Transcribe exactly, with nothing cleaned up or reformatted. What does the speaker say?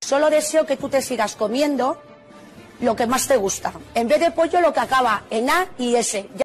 Solo deseo que tú te sigas comiendo lo que más te gusta. En vez de pollo, lo que acaba en A y S.